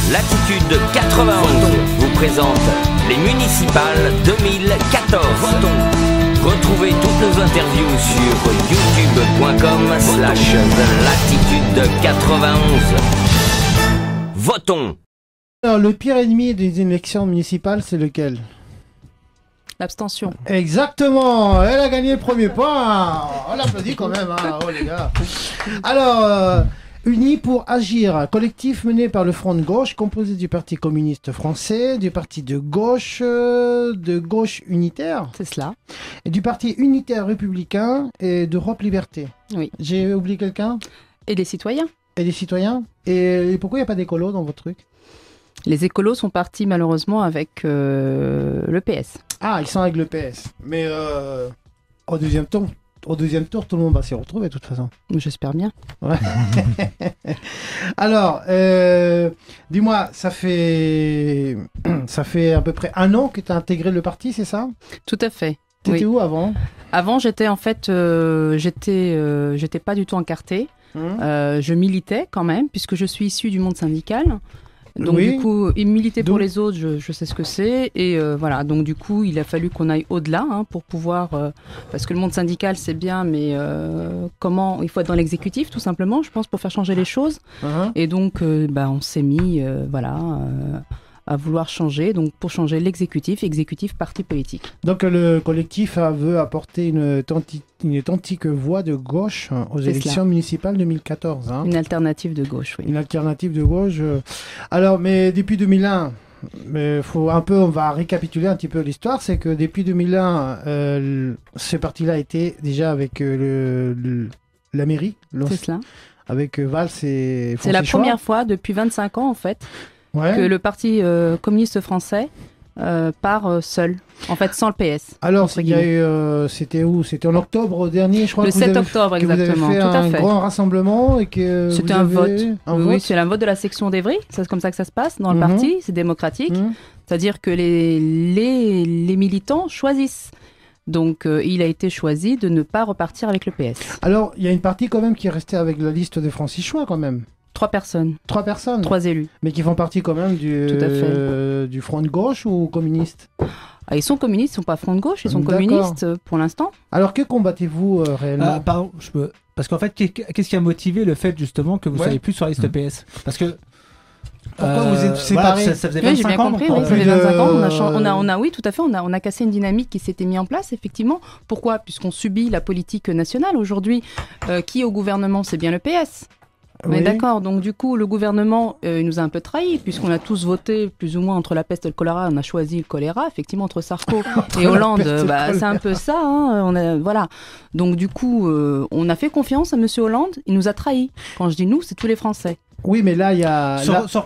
Latitude 91 vous présente les municipales 2014. Retrouvez toutes nos interviews sur youtube.com/latitude91. Votons. Alors, le pire ennemi des élections municipales, c'est lequel? L'abstention. Exactement. Elle a gagné le premier point. On l'applaudit quand même, hein. Oh les gars. Alors, Unis pour agir, collectif mené par le Front de gauche, composé du Parti communiste français, du Parti de gauche unitaire. C'est cela. Et du Parti unitaire républicain et d'Europe Liberté. Oui. J'ai oublié quelqu'un? Et les citoyens. Et les citoyens? Et pourquoi il n'y a pas d'écolo dans votre truc? Les écolos sont partis malheureusement avec le PS. Ah, ils sont avec le PS. Mais au deuxième tour, tout le monde va s'y retrouver de toute façon. J'espère bien. Ouais. Alors, dis-moi, ça fait à peu près 1 an que tu as intégré le parti, c'est ça? Tout à fait. T'étais Oui. où avant? Avant, j'étais en fait, j'étais pas du tout encartée. Je militais quand même, puisque je suis issue du monde syndical. Donc oui. du coup, militer pour les autres, je sais ce que c'est. Et voilà, donc du coup, il a fallu qu'on aille au-delà pour pouvoir... parce que le monde syndical, c'est bien, mais comment... Il faut être dans l'exécutif, tout simplement, je pense, pour faire changer les choses. Et donc, on s'est mis, à vouloir changer. Donc, pour changer l'exécutif parti politique. Donc, le collectif veut apporter une authentique voix de gauche aux élections municipales 2014. Hein. Une alternative de gauche, oui. Une alternative de gauche. Alors, mais depuis 2001... Mais on va récapituler un petit peu l'histoire. C'est que depuis 2001, ce parti-là était déjà avec la mairie. C'est cela. Avec Valls et C'est la première fois depuis 25 ans, en fait, que le Parti communiste français part seul, en fait, sans le PS. Alors, il y a eu, c'était où? C'était en octobre dernier, je crois. Le 7 octobre, exactement. Vous avez fait un grand rassemblement et que c'était un vote. Oui, c'est un vote de la section d'Evry. C'est comme ça que ça se passe dans le parti. C'est démocratique. C'est-à-dire que les militants choisissent. Donc, il a été choisi de ne pas repartir avec le PS. Alors, il y a une partie quand même qui est restée avec la liste de Francis Choix quand même. 3 personnes. 3 personnes? 3 élus. Mais qui font partie quand même du Front de gauche ou communiste? Ah, ils sont communistes, ils ne sont pas Front de gauche, ils sont communistes pour l'instant. Alors, que combattez-vous réellement? Pardon, parce qu'en fait, qu'est-ce qui a motivé le fait justement que vous ne soyez plus sur la liste PS? Parce que... Pourquoi vous êtes séparés? Ça faisait 25 ans. J'ai bien compris, oui, ça faisait 25 ans. Oui, tout à fait, on a cassé une dynamique qui s'était mise en place, effectivement. Pourquoi? Puisqu'on subit la politique nationale aujourd'hui. Qui est au gouvernement? C'est bien le PS. On est d'accord. Donc du coup, le gouvernement il nous a un peu trahis, puisqu'on a tous voté plus ou moins entre la peste et le choléra. On a choisi le choléra, effectivement, entre Sarko et Hollande. C'est un peu ça. Voilà. Donc du coup, on a fait confiance à Monsieur Hollande. Il nous a trahis. Quand je dis nous, c'est tous les Français. Oui, mais là, il y a...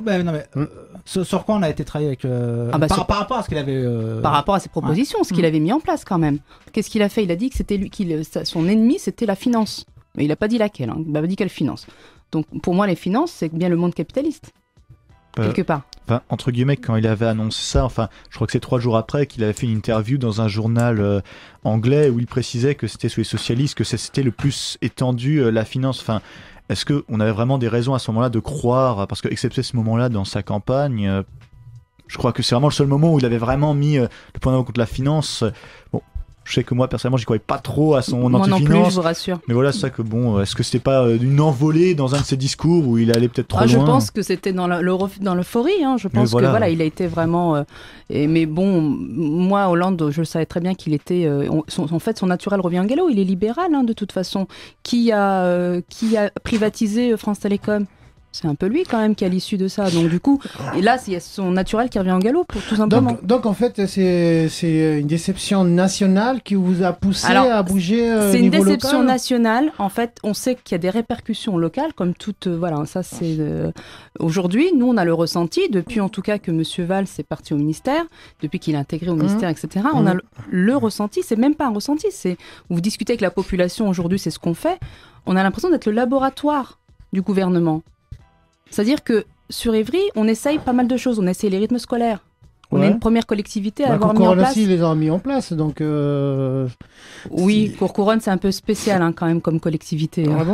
Sur quoi on a été trahi avec par rapport à ce qu'il avait... Par rapport à ses propositions, ce qu'il avait mis en place quand même. Qu'est-ce qu'il a fait? Il a dit que c'était lui, son ennemi, c'était la finance. Mais il n'a pas dit laquelle. Il n'a pas dit quelle finance. Donc pour moi, les finances, c'est bien le monde capitaliste, quelque part. Enfin, entre guillemets, quand il avait annoncé ça, je crois que c'est 3 jours après qu'il avait fait une interview dans un journal anglais où il précisait que c'était sous les socialistes que c'était le plus étendu, la finance. Est-ce qu'on avait vraiment des raisons à ce moment-là de croire, parce que excepté ce moment-là dans sa campagne, je crois que c'est vraiment le seul moment où il avait vraiment mis le point d'avant contre la finance. Bon, je sais que moi, personnellement, j'y croyais pas trop à son anti-finance. Moi non plus, je vous rassure. Mais voilà, c'est ça que est-ce que c'était pas une envolée dans un de ses discours où il allait peut-être trop loin? Je pense que c'était dans l'euphorie. Je pense que il a été vraiment... mais bon, moi, Hollande, je le savais très bien qu'il était... en fait, son naturel revient en galop. Il est libéral, de toute façon. Qui a privatisé France Télécom? C'est un peu lui quand même qui a l'issue de ça. Donc du coup, et là, il y a son naturel qui revient en galop, tout simplement. Donc en fait, c'est une déception nationale qui vous a poussé à bouger c'est une déception local. Nationale. En fait, on sait qu'il y a des répercussions locales, comme toute... ça c'est... Aujourd'hui, nous, on a le ressenti, depuis en tout cas que M. Valls est parti au ministère, depuis qu'il est intégré au ministère, etc. On a le ressenti, c'est même pas un ressenti, c'est... Vous discutez avec la population aujourd'hui, c'est ce qu'on fait. On a l'impression d'être le laboratoire du gouvernement. C'est-à-dire que sur Évry, on essaye pas mal de choses. On essaye les rythmes scolaires. On est une première collectivité à avoir mis en place. Aussi, ils les ont mis en place. Donc, oui, Courcouronnes, c'est un peu spécial quand même comme collectivité. Ah bon?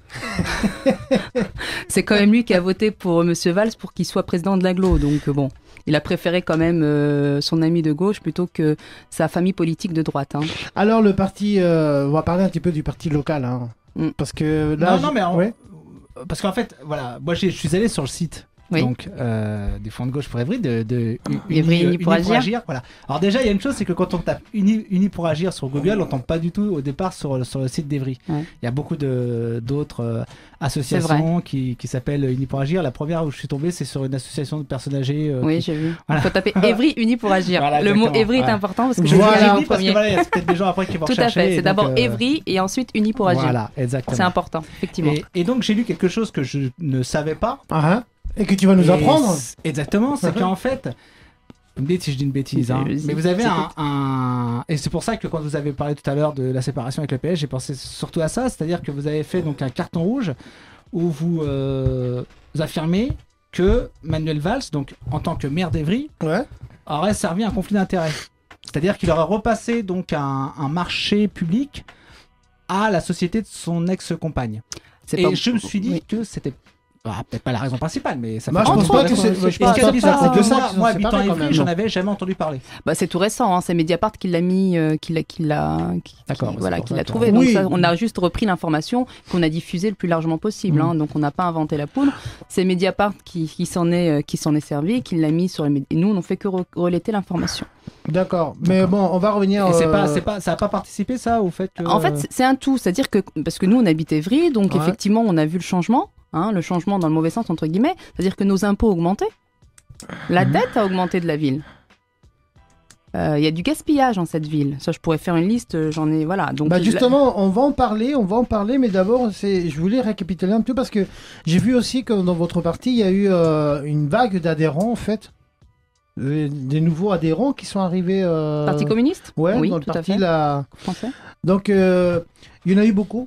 C'est quand même lui qui a voté pour Monsieur Valls pour qu'il soit président de l'agglo. Donc bon, il a préféré quand même son ami de gauche plutôt que sa famille politique de droite. Hein. Alors le parti, on va parler un petit peu du parti local. Hein. Parce que là... Non, mais parce qu'en fait, voilà, moi je suis allé sur le site. Oui. Donc, du Front de gauche pour Évry, de Uni pour agir. Voilà. Alors déjà, il y a une chose, c'est que quand on tape Uni pour agir sur Google, on tombe pas du tout au départ sur le site d'Évry. Ouais. Il y a beaucoup d'autres associations qui s'appellent Uni pour agir. La première où je suis tombé, c'est sur une association de personnes âgées. Oui, j'ai vu. Voilà. Il faut taper Évry Uni pour agir. Voilà, le mot Évry est important parce que je l'ai parce que voilà, il y a peut-être des gens après qui vont tout rechercher. Tout à fait. C'est d'abord Évry et ensuite Uni pour agir. Voilà, exactement. C'est important, effectivement. Et donc j'ai lu quelque chose que je ne savais pas. Et que tu vas nous apprendre. Exactement, c'est qu'en fait, vous me dites si je dis une bêtise, hein, mais vous avez et c'est pour ça que quand vous avez parlé tout à l'heure de la séparation avec le PS, j'ai pensé surtout à ça, c'est-à-dire que vous avez fait donc un carton rouge où vous affirmez que Manuel Valls, donc en tant que maire d'Évry, aurait servi un conflit d'intérêts. C'est-à-dire qu'il aurait repassé donc un marché public à la société de son ex-compagne. Et je me suis dit que c'était peut-être pas la raison principale, mais ça fait... Moi, je pense pas que c'est... Moi, habitant à Évry, j'en avais jamais entendu parler. Bah, c'est tout récent, hein. C'est Mediapart qui l'a mis, qui l'a trouvé. Donc ça, on a juste repris l'information qu'on a diffusée le plus largement possible. Hein. Donc on n'a pas inventé la poudre. C'est Mediapart qui s'en est servi, qui l'a mis sur les médias. Et nous, on ne fait que relater l'information. D'accord. Mais bon, on va revenir... Et ça n'a pas participé, ça, au fait que... En fait, c'est un tout. C'est-à-dire que... Parce que nous, on habite Évry, donc effectivement, on a vu le changement. Hein, le changement dans le mauvais sens, entre guillemets, c'est-à-dire que nos impôts ont augmenté. La dette a augmenté de la ville. Il y a du gaspillage dans cette ville. Ça, je pourrais faire une liste, j'en ai... Voilà. Donc, justement, on va en parler, mais d'abord, je voulais récapituler un peu parce que j'ai vu aussi que dans votre parti, il y a eu une vague d'adhérents, en fait. Des nouveaux adhérents qui sont arrivés... Parti communiste ? Oui, dans le parti français. Donc, il y en a eu beaucoup.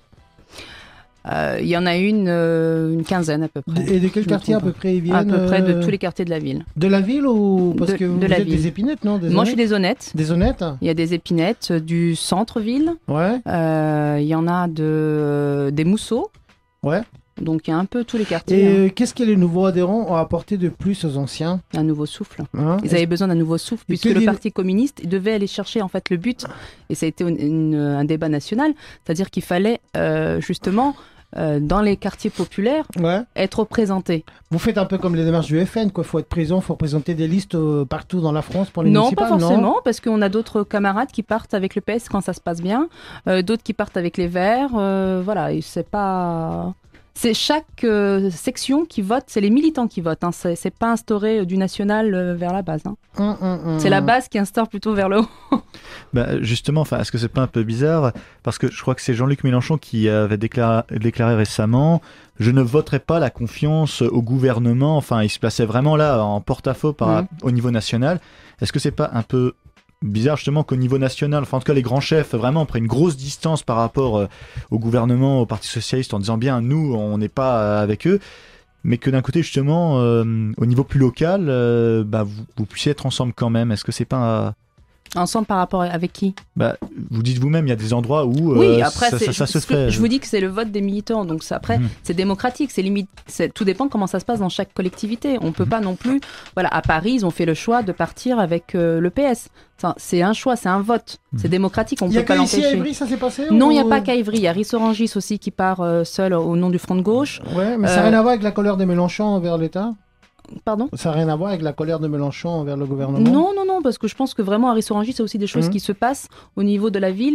Il y en a une quinzaine à peu près. Et de quel quartier à peu près ils viennent? À peu près de tous les quartiers de la ville. De la ville ou parce que vous êtes des Épinettes, non? Moi, je suis des Honnêtes. Des Honnêtes. Il y a des Épinettes du centre-ville. Ouais. Il y en a des Mousseaux. Ouais. Donc il y a un peu tous les quartiers. Et qu'est-ce que les nouveaux adhérents ont apporté de plus aux anciens? Un nouveau souffle. Ils avaient besoin d'un nouveau souffle puisque le Parti communiste devait aller chercher en fait le but. Et ça a été un débat national. C'est-à-dire qu'il fallait justement... dans les quartiers populaires, être représenté. Vous faites un peu comme les démarches du FN, quoi. Faut être présent, faut représenter des listes partout dans la France pour les municipales. Non, pas forcément, parce qu'on a d'autres camarades qui partent avec le PS quand ça se passe bien, d'autres qui partent avec les Verts. Voilà, et c'est pas... C'est chaque section qui vote, c'est les militants qui votent. Hein. C'est pas instauré du national vers la base. Hein. C'est la base qui instaure plutôt vers le haut. Justement, est-ce que c'est pas un peu bizarre? Parce que je crois que c'est Jean-Luc Mélenchon qui avait déclaré récemment « Je ne voterai pas la confiance au gouvernement ». Enfin, il se plaçait vraiment là en porte-à-faux au niveau national. Est-ce que c'est pas un peu bizarre justement qu'au niveau national, enfin en tout cas les grands chefs vraiment prennent une grosse distance par rapport au gouvernement, au Parti Socialiste en disant bien nous on n'est pas avec eux, mais que d'un côté justement au niveau plus local vous puissiez être ensemble quand même? Est-ce que c'est pas ensemble par rapport avec qui? Vous dites vous-même, il y a des endroits où après, ça se ferait. Je vous dis que c'est le vote des militants, donc après c'est démocratique, tout dépend comment ça se passe dans chaque collectivité. On peut pas non plus, à Paris ils ont fait le choix de partir avec le PS. C'est un choix, c'est un vote, c'est démocratique, on peut pas l'empêcher. Il y a qu'à Évry ça s'est passé? Non, il n'y a pas qu'à Évry, il y a Ris-Orangis aussi qui part seul au nom du Front de gauche. Ouais, mais ça n'a rien à voir avec la colère de Mélenchon envers l'État? Pardon? Ça n'a rien à voir avec la colère de Mélenchon envers le gouvernement? Non, parce que je pense que vraiment à Ris-Orangis, c'est aussi des choses qui se passent au niveau de la ville,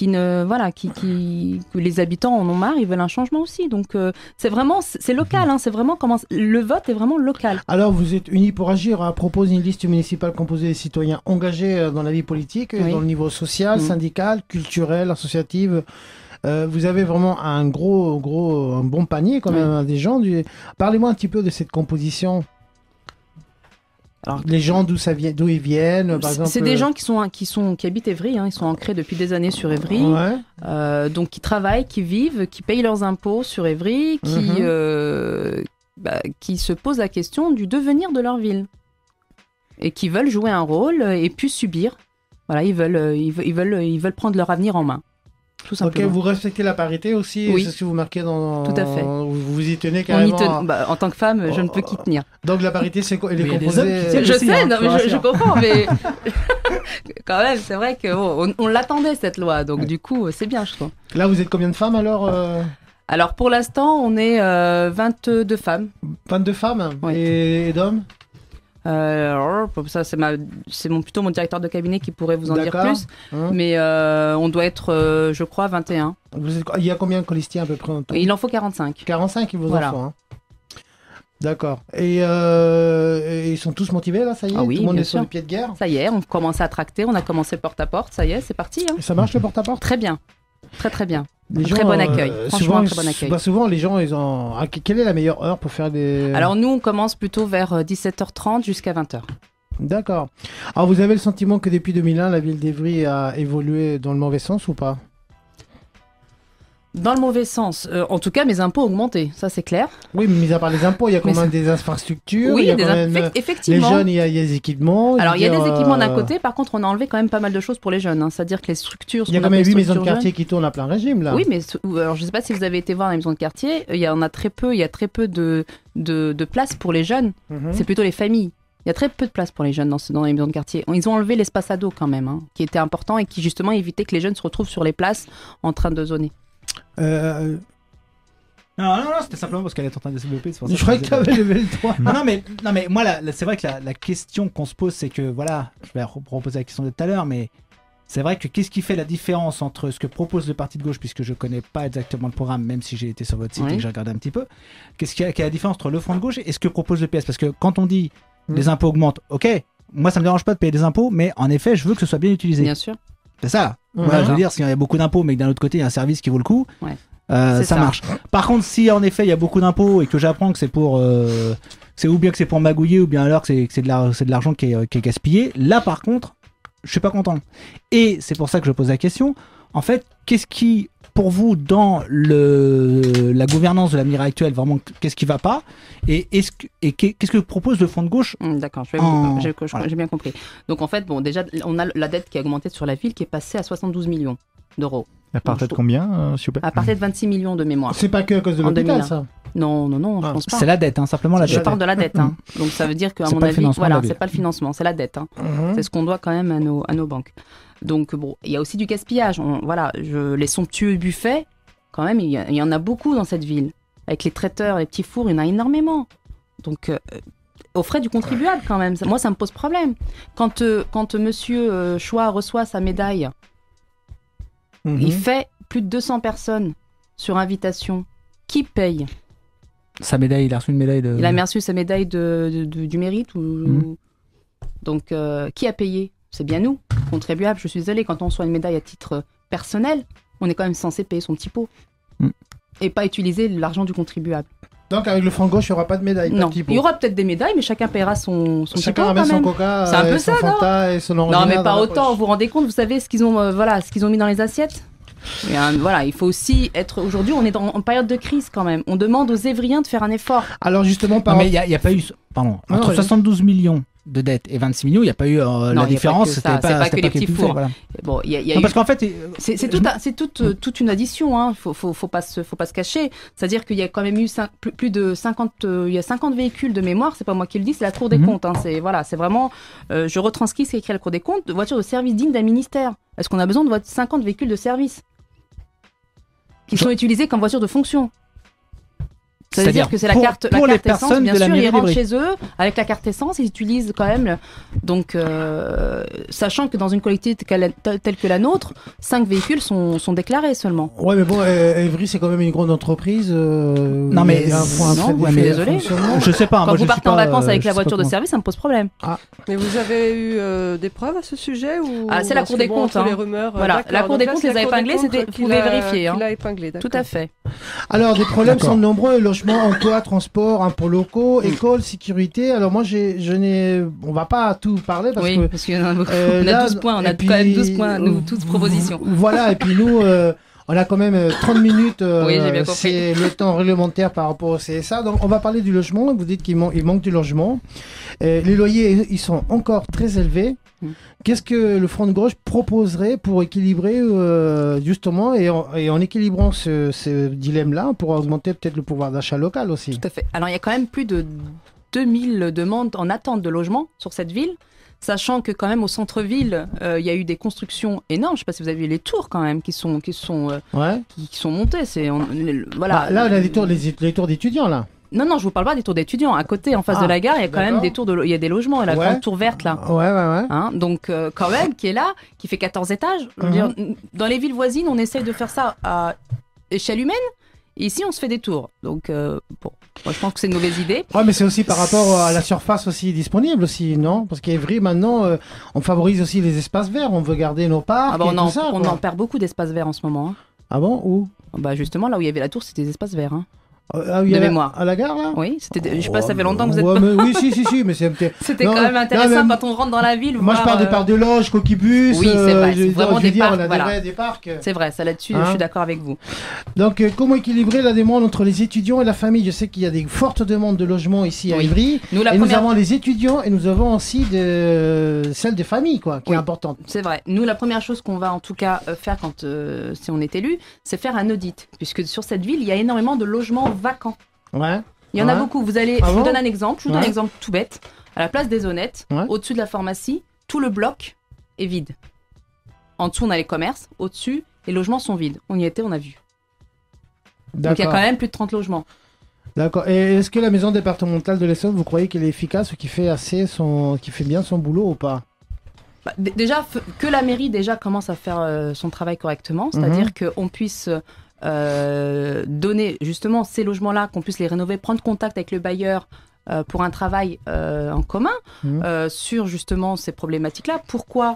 que les habitants en ont marre, ils veulent un changement aussi. Donc c'est local, c'est vraiment le vote est vraiment local. Alors vous êtes Unis pour agir, propose une liste municipale composée des citoyens engagés dans la vie politique, dans le niveau social, syndical, culturel, associatif. Vous avez vraiment un bon panier quand même des gens. Parlez-moi un petit peu de cette composition. Alors, les gens d'où ils viennent, par exemple. C'est des gens qui habitent Évry, ils sont ancrés depuis des années sur Évry, donc qui travaillent, qui vivent, qui payent leurs impôts sur Évry, qui se posent la question du devenir de leur ville et qui veulent jouer un rôle et puis subir. Voilà, ils veulent prendre leur avenir en main. Tout simplement. Ok, vous respectez la parité aussi, Oui. c'est ce que vous marquez dans... Tout à fait. Vous y tenez On y carrément. en tant que femme, je ne peux qu'y tenir. Donc la parité, c'est quoi? Elle est Mais il y a des composée... hommes qui tiennent Je aussi, sais, hein, non, je mais vous je rassure. comprends, mais quand même, c'est vrai qu'on l'attendait cette loi, donc du coup, c'est bien, je trouve. Là, vous êtes combien de femmes alors Alors pour l'instant, on est 22 femmes. 22 femmes Oui. et d'hommes? Ça, c'est plutôt mon directeur de cabinet qui pourrait vous en dire D'accord. plus. Hein. Mais on doit être, je crois, 21. Il y a combien de colistiers à peu près en tout? Il en faut 45. 45, ils vous Voilà. en font. Hein. D'accord. Et ils sont tous motivés là, ça y est? Ah oui, Tout le monde bien est sur sûr. le pied de guerre? Ça y est, on commence à tracter, on a commencé porte à porte, ça y est, c'est parti. Hein. Et ça marche le porte-à-porte? Très bien. Très très bien. Les Très bon accueil. Franchement, souvent, un très bon accueil. Souvent, les gens, ils ont. Quelle est la meilleure heure pour faire des. Alors nous, on commence plutôt vers 17h30 jusqu'à 20h. D'accord. Alors, vous avez le sentiment que depuis 2001, la ville d'Evry a évolué dans le mauvais sens ou pas? Dans le mauvais sens. En tout cas, mes impôts ont augmenté, ça c'est clair. Oui, mais mis à part les impôts, il y a quand Mais même des infrastructures. Oui, il y a quand même, les effectivement. jeunes, il y a des équipements. Alors il y a je veux des dire, équipements d'un côté, par contre on a enlevé quand même pas mal de choses pour les jeunes. Hein. C'est-à-dire que les structures... Il y a quand même 8 maisons de quartier qui tournent à plein régime là. Oui, mais alors, je ne sais pas si vous avez été voir les maisons de quartier, il y en a très peu, il y a très peu de place pour les jeunes. Mhm. C'est plutôt les familles. Il y a très peu de place pour les jeunes dans les maisons de quartier. Ils ont enlevé l'espace ado quand même, hein, qui était important et qui justement évitait que les jeunes se retrouvent sur les places en train de zoner. Non, c'était simplement parce qu'elle est en train de se développer. C'est pour ça Je croyais que tu avais levé le toit. Non, mais moi, c'est vrai que la question qu'on se pose, c'est que, voilà, je vais reposer la question de tout à l'heure, mais c'est vrai que qu'est-ce qui fait la différence entre ce que propose le parti de gauche, puisque je connais pas exactement le programme, même si j'ai été sur votre site Oui. et que j'ai regardé un petit peu, quelle est la différence entre le Front de gauche et ce que propose le PS? Parce que quand on dit les impôts augmentent, ok, moi ça me dérange pas de payer des impôts, mais en effet, je veux que ce soit bien utilisé. Bien sûr. C'est ça. Mhm. Voilà, je veux dire, s'il y a beaucoup d'impôts, mais que d'un autre côté, il y a un service qui vaut le coup, Ouais. ça C'est ça. marche. Par contre, si en effet, il y a beaucoup d'impôts et que j'apprends que c'est pour... c'est ou bien que c'est pour magouiller, ou bien alors que c'est de l'argent qui est gaspillé, là par contre, je suis pas content. Et c'est pour ça que je pose la question. En fait, qu'est-ce qui, pour vous, dans la gouvernance de la mairie actuelle, vraiment, qu'est-ce qui va pas? Et qu'est-ce que propose le Front de gauche? D'accord, En- j'ai bien compris. Donc en fait, bon, déjà, on a la dette qui a augmenté sur la ville qui est passée à 72 millions d'euros. À partir de combien, s'il vous plaît? À partir de 26 millions de mémoire. C'est pas que à cause de En l'hôpital 2001. ça. Non, je Ah. pense pas. C'est la dette, hein, simplement la Je dette. parle de la dette. Hein. Donc ça veut dire qu'à C'est mon pas le avis, financement de voilà, la ville. c'est pas le financement, c'est la dette. Hein. Mhm. C'est ce qu'on doit quand même à nos banques. Donc bon, il y a aussi du gaspillage. Les somptueux buffets, quand même, il y en a beaucoup dans cette ville. Avec les traiteurs, les petits fours, il y en a énormément. Donc aux frais du contribuable quand même. Moi, ça me pose problème. Quand Monsieur Choix reçoit sa médaille, Mhm. il fait plus de 200 personnes sur invitation. Qui paye? Sa médaille, il a reçu une médaille de... Il a reçu sa médaille du mérite ou... Mhm. Donc, qui a payé? C'est bien nous, contribuables. Je suis désolée, quand on reçoit une médaille à titre personnel, on est quand même censé payer son petit pot. Mhm. Et pas utiliser l'argent du contribuable. Donc avec le Front de gauche, il n'y aura pas de médaille. Non, pas de il y aura peut-être des médailles, mais chacun paiera son petit pot Chacun quand ramène son même. coca, C'est un peu et son ça, non Fanta et son Non, ordinaire mais dans pas la autant. poche. Vous vous rendez compte, vous savez ce qu'ils ont, ce qu'ils ont mis dans les assiettes? Et, voilà, il faut aussi être. Aujourd'hui, on est en période de crise quand même. On demande aux Évriens de faire un effort. Alors justement, par Non, mais il n'y a pas eu... Pardon. Non, Entre vas-y. 72 millions de dettes et 26 millions, il n'y a pas eu il y la a différence. pas que ça, c'est pas que les petits fours. Voilà. Bon, il y a Non, eu- parce qu'en fait... C'est toute une addition, hein. Faut pas se cacher. C'est-à-dire qu'il y a quand même eu plus de 50, il y a 50 véhicules de mémoire, c'est pas moi qui le dis, c'est la Cour des Mhm. comptes. Hein. C'est vraiment, je retranscris ce qu'écrit la Cour des comptes, de voitures de service dignes d'un ministère. Est-ce qu'on a besoin de 50 véhicules de service qui sont utilisés comme voitures de fonction? C'est-à-dire que c'est la pour- carte, pour la les carte essence, personnes bien de la sûr, ils mairie rentrent d'Evry. chez eux avec la carte essence, ils utilisent quand même. Donc, sachant que dans une collectivité telle que la nôtre, 5 véhicules sont déclarés seulement. Ouais, mais bon, Evry, c'est quand même une grande entreprise. Non, mais il y a un point non, faible ouais, de mais désolé. fonctionnement. Je sais pas. Quand moi, vous je partez suis en pas, vacances avec je la sais pas voiture de comment. service, ça me pose problème. Mais vous avez eu des preuves à ce sujet ou... Ah, c'est la parce Cour que des bon, comptes, entre hein. les rumeurs. Voilà, d'accord. la Cour Donc des là, comptes c'est les la a Cour des épinglés, comptes c'était- qui vous pouvez l'a- vérifier, hein. qui l'a épinglé, Tout d'accord. à fait. Alors, des problèmes D'accord. sont nombreux logement, emploi, transport, impôts locaux, école, sécurité. Alors, moi, on va pas tout parler parce Oui, que. parce qu'on a beaucoup. On là, a 12 points, on et a puis, quand même 12 points, nous, toutes propositions. Voilà, et puis nous, On a quand même 30 minutes, Oui, j'ai bien compris. c'est le temps réglementaire par rapport au CSA. Donc, on va parler du logement. Vous dites qu'il manque du logement. Les loyers, ils sont encore très élevés. Qu'est-ce que le Front de gauche proposerait pour équilibrer, justement, et en équilibrant ce dilemme-là, pour augmenter peut-être le pouvoir d'achat local aussi? Tout à fait. Alors, il y a quand même plus de 2000 demandes en attente de logement sur cette ville, sachant que quand même au centre-ville, il y a eu des constructions énormes. Je ne sais pas si vous avez vu les tours quand même qui sont montées. Voilà. Là, on a les tours d'étudiants, là. Non, je vous parle pas des tours d'étudiants. À côté, en face de la gare, il y a quand même des tours il y a des logements, la grande tour verte là. Ouais. Hein, donc quand même, qui est là, qui fait 14 étages. Je veux dire, dans les villes voisines, on essaye de faire ça à échelle humaine. Et ici, on se fait des tours. Donc, bon, moi, je pense que c'est une mauvaise idée. Ouais, mais c'est aussi par rapport à la surface aussi disponible aussi, non? Parce qu'à Évry, maintenant, on favorise aussi les espaces verts. On veut garder nos parcs et tout ça. On en perd beaucoup d'espaces verts en ce moment. Hein. Ah bon? Où? Bah justement, là où il y avait la tour, c'était des espaces verts. Hein. De mémoire. À la gare, là? Oui, je sais pas, ça fait longtemps que vous êtes pas... Oui, si, mais c'était quand même intéressant quand on rentre dans la ville. Moi, je parle des parcs de loges, coquibus. Oui, c'est vrai, c'est vraiment des parcs. On a des parcs. C'est vrai, ça là-dessus, je suis d'accord avec vous. Donc, comment équilibrer la demande entre les étudiants et la famille? Je sais qu'il y a des fortes demandes de logement ici à Évry. Nous avons les étudiants et nous avons aussi celle des familles, quoi, qui est importante. C'est vrai. Nous, la première chose qu'on va en tout cas faire si on est élu, c'est faire un audit. Puisque sur cette ville, il y a énormément de logements vacants. Ouais. Il y en a beaucoup. Je vous donne un exemple. Je vous donne un exemple tout bête. À la place des Honnêtes, au-dessus de la pharmacie, tout le bloc est vide. En dessous, on a les commerces. Au-dessus, les logements sont vides. On y était, on a vu. Donc il y a quand même plus de 30 logements. D'accord. Et est-ce que la maison départementale de l'Essonne, vous croyez qu'elle est efficace ou qui fait bien son boulot ou pas? Déjà, que la mairie commence à faire son travail correctement, c'est-à-dire qu'on puisse donner justement ces logements-là, qu'on puisse les rénover, prendre contact avec le bailleur pour un travail en commun sur justement ces problématiques-là. Pourquoi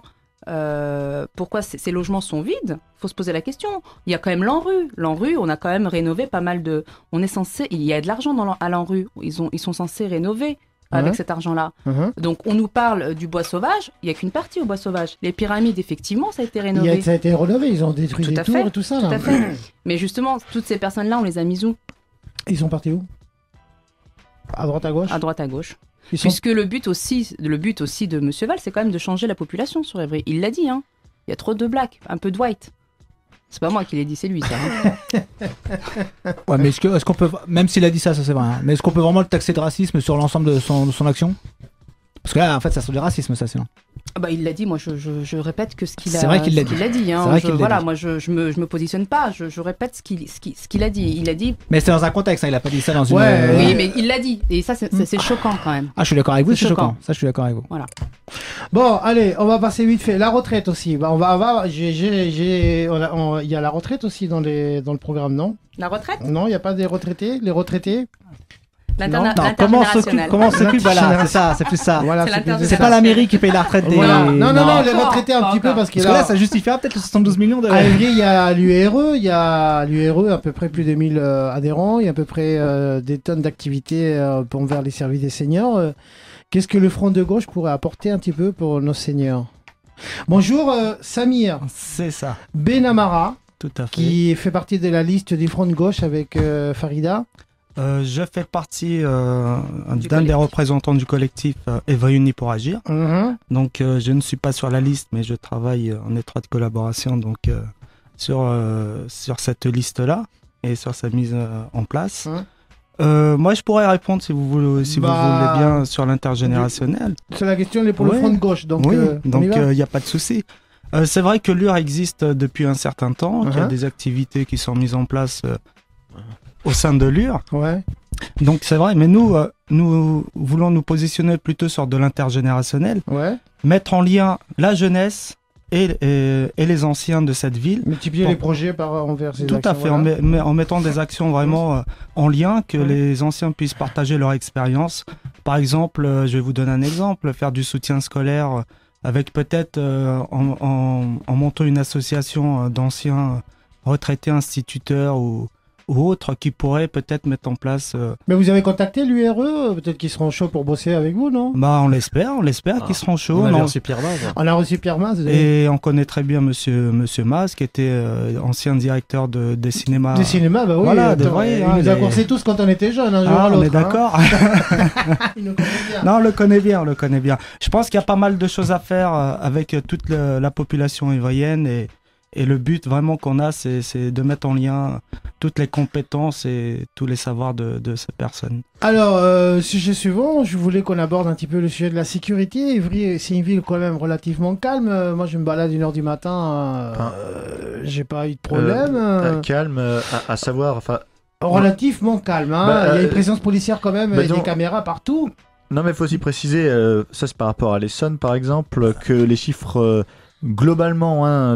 ces logements sont vides? Il faut se poser la question. Il y a quand même l'ANRU. L'ANRU, on a quand même rénové pas mal de... Il y a de l'argent à l'ANRU. Ils sont censés rénover avec cet argent-là. Donc, on nous parle du bois sauvage. Il n'y a qu'une partie au bois sauvage. Les pyramides, effectivement, ça a été rénové. Ça a été rénové. Ils ont détruit des tours et tout ça. Tout à fait. Mais justement, toutes ces personnes-là, on les a mises où? Ils sont partis où? À droite, à gauche? À droite, à gauche. Puisque le but aussi de M. Valls, c'est quand même de changer la population sur Évry. Il l'a dit, hein. Il y a trop de blacks, un peu de white. C'est pas moi qui l'ai dit, c'est lui, ça. Hein. Ouais, mais est-ce qu'on peut, même s'il a dit ça c'est vrai, hein, mais est-ce qu'on peut vraiment le taxer de racisme sur l'ensemble de son action? Parce que là, en fait, ça sent du racisme, ça, sinon. Il l'a dit, moi je répète que ce qu'il a, c'est vrai qu'il l'a dit. Hein. Moi je me positionne pas, je répète ce qu'il a dit. Il a dit. Mais c'est dans un contexte, hein, il a pas dit ça dans une. Oui, mais il l'a dit, et ça c'est choquant quand même. Ah, je suis d'accord avec vous, c'est choquant. Ça, je suis d'accord avec vous. Voilà. Bon, allez, on va passer vite fait. La retraite aussi. Il y a la retraite aussi dans le programme, non? La retraite? Non, il n'y a pas des retraités. Les retraités? Comment on s'occupe, voilà, c'est ça, c'est plus ça. Voilà, c'est pas la mairie qui paye la retraite des... Non, les retraités un petit peu parce que là, ça justifiera peut-être les 72 millions de... À Évry, il y a l'URE, à peu près plus de 1000 adhérents, il y a à peu près des tonnes d'activités envers les services des seniors. Qu'est-ce que le Front de gauche pourrait apporter un petit peu pour nos seniors? Bonjour Samir. C'est ça. Benamara, tout à fait. Qui fait partie de la liste du Front de gauche avec Farida. Je fais partie d'un des représentants du collectif Évry Unis pour Agir. Donc je ne suis pas sur la liste, mais je travaille en étroite collaboration sur cette liste-là et sur sa mise en place. Moi, je pourrais répondre si vous voulez bien sur l'intergénérationnel. C'est la question, elle est pour le Front de gauche. Donc il n'y a pas de souci. C'est vrai que l'UR existe depuis un certain temps, qu'il y a des activités qui sont mises en place au sein de l'UR. Donc c'est vrai, mais nous voulons nous positionner plutôt sur de l'intergénérationnel, mettre en lien la jeunesse et les anciens de cette ville. Multiplier les projets envers ces actions. Tout à fait, en mettant des actions vraiment en lien, que les anciens puissent partager leur expérience. Par exemple, je vais vous donner un exemple, faire du soutien scolaire avec peut-être en montant une association d'anciens retraités instituteurs ou ou autres qui pourraient peut-être mettre en place. Mais vous avez contacté l'URE, peut-être qu'ils seront chauds pour bosser avec vous, non? On l'espère qu'ils seront chauds. On a reçu Pierre Maz. On a reçu Pierre Maz. Et on connaît très bien Monsieur Maz, qui était ancien directeur des cinémas. Des cinémas, bah oui. Voilà, il nous a coursé tous quand on était jeunes, un jour à l'autre. On est d'accord. Il nous connaît bien. Non, on le connaît bien. Je pense qu'il y a pas mal de choses à faire avec toute la population ivoirienne et le but vraiment qu'on a, c'est de mettre en lien toutes les compétences et tous les savoirs de ces personnes. Alors, sujet suivant, je voulais qu'on aborde un petit peu le sujet de la sécurité. Ivry, c'est une ville quand même relativement calme. Moi, je me balade 1h du matin, j'ai pas eu de problème. Calme, à savoir... Relativement calme, hein. Il y a une présence policière quand même, et des caméras partout. Non, mais il faut aussi préciser, ça c'est par rapport à l'Essonne par exemple, que les chiffres... globalement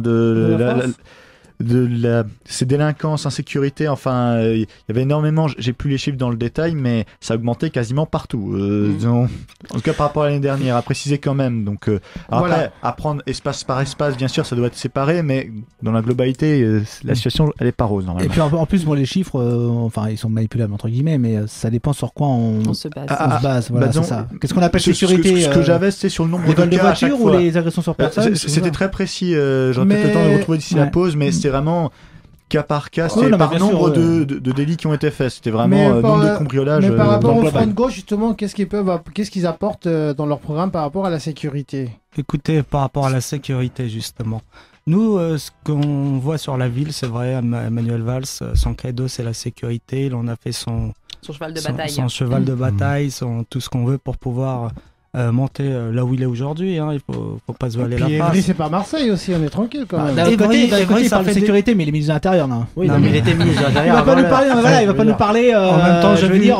de ces délinquances, insécurité, enfin il y avait énormément, j'ai plus les chiffres dans le détail, mais ça a augmenté quasiment partout, en tout cas par rapport à l'année dernière, à préciser quand même. Donc après, à prendre espace par espace, bien sûr ça doit être séparé, mais dans la globalité la situation elle est pas rose normalement. Et puis en plus les chiffres, enfin ils sont manipulables entre guillemets, mais ça dépend sur quoi on se base. Voilà, c'est ça. Qu'est-ce qu'on appelle sécurité? Ce que j'avais, c'était sur le nombre de cas de voitures ou les agressions sur personne. C'était très précis, j'aurais peut-être le temps de le retrouver d'ici la pause, mais c'était vraiment cas par cas, c'était par nombre de délits qui ont été faits, c'était vraiment nombre de cambriolages. Mais par rapport au Front de Gauche, justement, qu'est-ce qu'ils apportent dans leur programme par rapport à la sécurité? Écoutez, par rapport à la sécurité, justement, nous, ce qu'on voit sur la ville, c'est vrai, Emmanuel Valls, son credo, c'est la sécurité. Il en a fait son cheval de bataille. Son cheval de bataille, tout ce qu'on veut pour pouvoir monter là où il est aujourd'hui, hein. Il faut pas se voiler la face. Ivry, c'est pas Marseille aussi, on est tranquille quand même. D'un côté, il parle de sécurité, mais il est ministre de l'Intérieur, non? Oui, non, mais il était ministre de l'Intérieur. Il va pas nous parler, il va pas nous parler. En même temps, je veux dire,